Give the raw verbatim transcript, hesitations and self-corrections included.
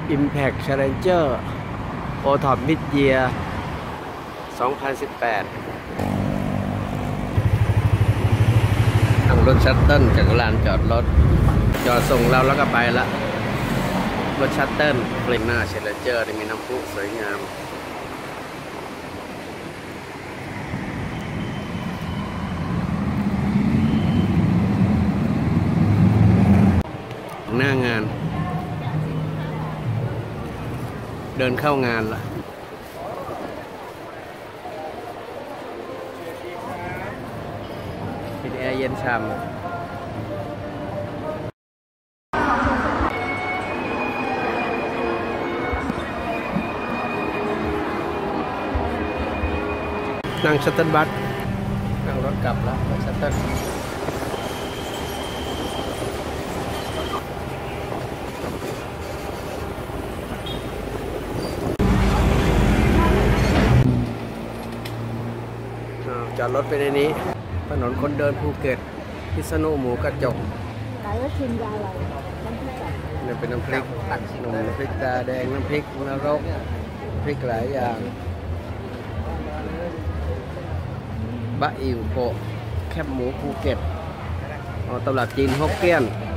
Impact Challengerโอ ท็อป Mid Year สองพันสิบแปดนั่งรถชัตเติ้ลจากลานจอดรถจอดส่งเราแล้วก็ไปละรถชัตเติ้ลเปลี่ยนหน้า Challenger มีน้ำพุสวยงามหน้างานเดินเข้างานละปิดแอร์เย็นช่ำนั่งชัตเติ้ลบัสนั่งรถกลับแล้วรถชัตเติ้ลจอดรถไปในนี้ถนนคนเดินภูเก็ตพิษณุหมูกระจกนี่เป็นน้ำพริกหนุ่มน้ำพริกตาแดงน้ำพริกนรกพริกหลายอย่างบะอิ่วโปะแคบหมูภูเก็ตตำรับจีนฮกเกี้ยน